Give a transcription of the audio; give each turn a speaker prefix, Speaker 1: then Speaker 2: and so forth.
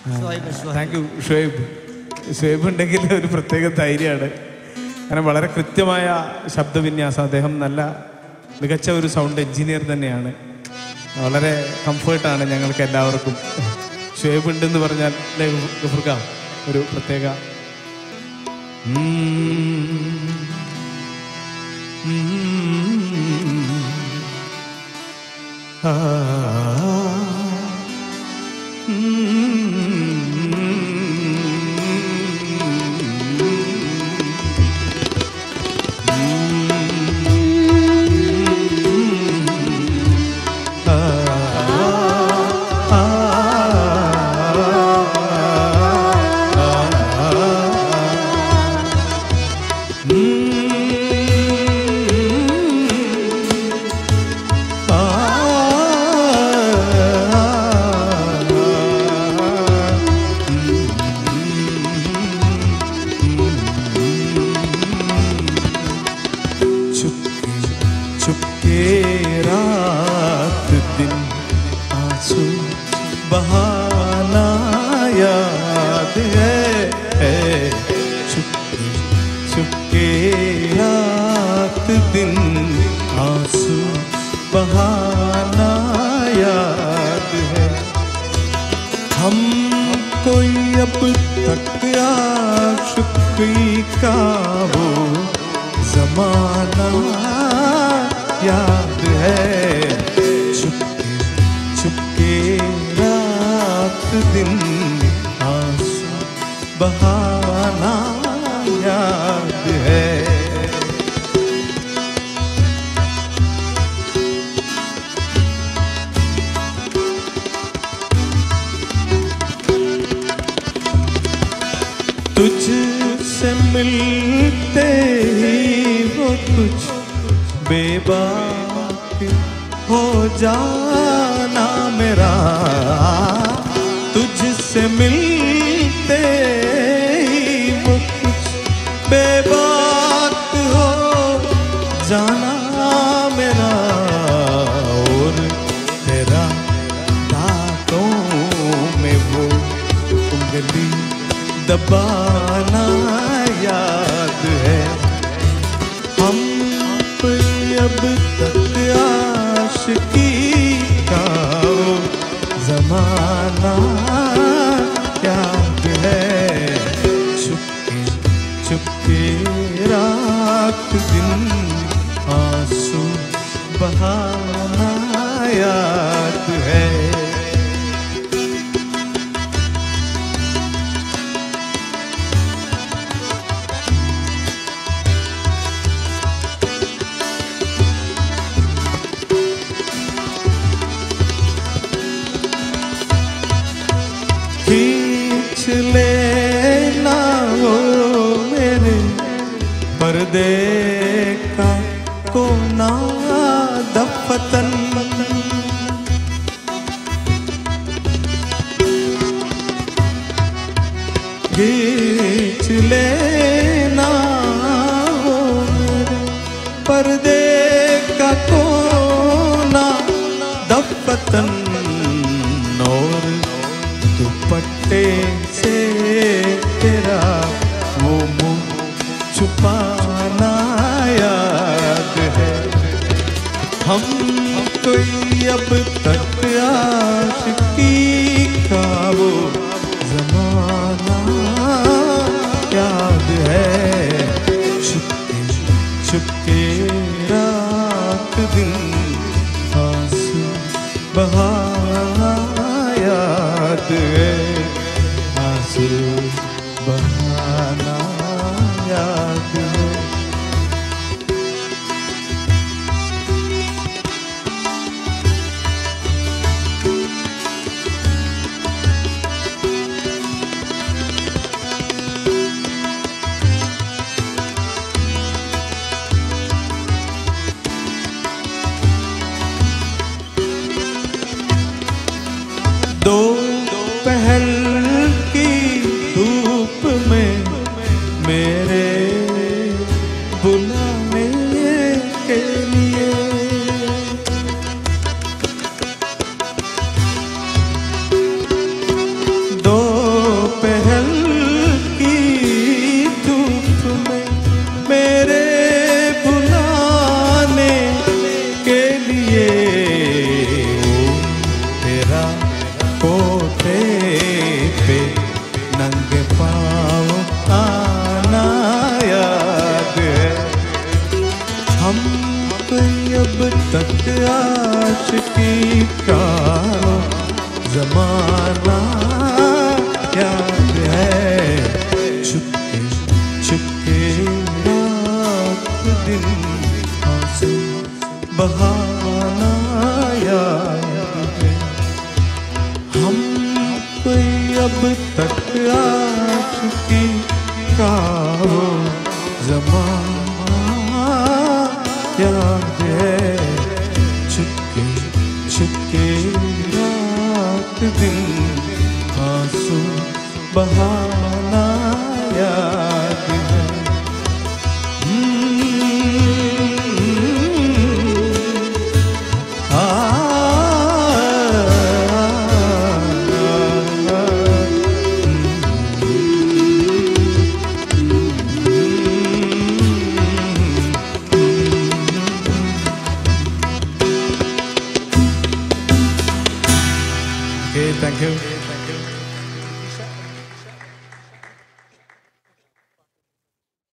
Speaker 1: Thank you Shuhaib. Shuhaib ഉണ്ടെങ്കിൽ ഒരു പ്രത്യേക ധൈര്യമാണ്. കാരണം വളരെ കൃത്യമായ ശബ്ദവിന്യാസം. അദ്ദേഹം നല്ല മികച്ച ഒരു സൗണ്ട് എഞ്ചിനീയർ തന്നെയാണ്. വളരെ കംഫേർട്ടാണ് ഞങ്ങൾക്ക് എല്ലാവർക്കും. ഷുഹൈബ് ഉണ്ടെന്ന് പറഞ്ഞാൽ ഗഫൂർക്ക ഒരു പ്രത്യേക रात दिन आंसू बहाना याद है चुपके चुपके रात दिन आंसू बहाना याद है हम कोई अब तक आशिकी का वो जमाना याद है चुपके चुपके रात दिन आंसू बहाना याद है तुझसे मिलते ही वो कुछ बेबाक हो जाना मेरा तुझसे मिलते ही वो कुछ बेबाक हो जाना मेरा और तेरा दांतों में वो उंगली दबाना याद है हम अब तक आशिकी का वो जमाना याद है चुपके चुपके रात दिन आंसू बहाना याद है खींच लेना वो मेरे पर्दे का कोना दफतन खींच लेना वो मेरे पर्दे का कोना दफतन और दुपट्टे से तेरा वो मुँह छुपाना याद है हम कोई अब तक आशिकी का वो जमाना याद है चुपके चुपके रात दिन आंसू बहाना याद है आंसू बहाना याद है दो अब तक आशिकी का वो ज़माना याद है, छुपके छुपके रात दिन आंसू बहाना याद है। Okay, thank you.